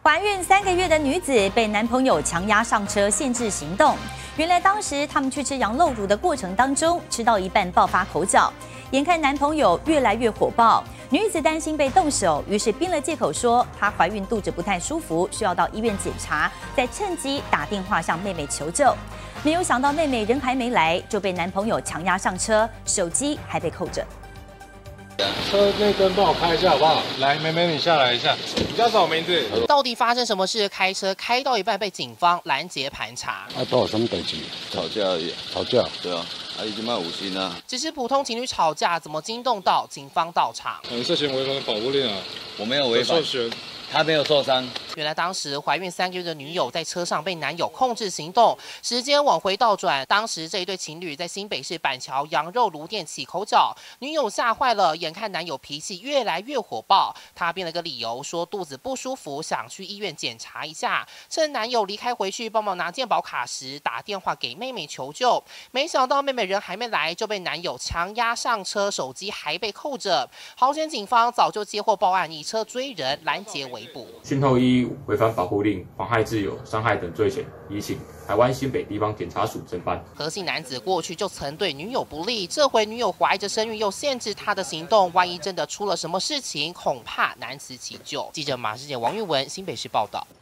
怀孕3个月的女子被男朋友强压上车，限制行动。原来当时他们去吃羊肉炉的过程当中，吃到一半爆发口角，眼看男朋友越来越火爆，女子担心被动手，于是编了借口说她怀孕肚子不太舒服，需要到医院检查，再趁机打电话向妹妹求救。没有想到妹妹人还没来，就被男朋友强压上车，手机还被扣着。 车内灯帮我开一下好不好？来，妹妹你下来一下。你叫什么名字？ 到底发生什么事？开车开到一半被警方拦截盘查。 都有什么代志？ 吵架而已。 吵架？ 对啊，已经卖5星啊。 只是普通情侣吵架，怎么惊动到警方到场？ 涉嫌违反保护令啊！ 我没有违反。他没有受伤。 原来当时怀孕3个月的女友在车上被男友控制行动，时间往回倒转，当时这一对情侣在新北市板桥羊肉炉店起口角，女友吓坏了，眼看男友脾气越来越火爆，她编了个理由说肚子不舒服，想去医院检查一下。趁男友离开回去帮忙拿健保卡时，打电话给妹妹求救，没想到妹妹人还没来，就被男友强压上车，手机还被扣着。好险警方早就接获报案，以车追人，拦截围捕。 讯后依违反保护令、妨害自由、伤害等罪嫌，移请台湾新北地方检察署侦办。 何姓男子过去就曾对女友不利，这回女友怀着身孕又限制他的行动，万一真的出了什么事情，恐怕难辞其咎。记者马世杰、王玉文新北市报道。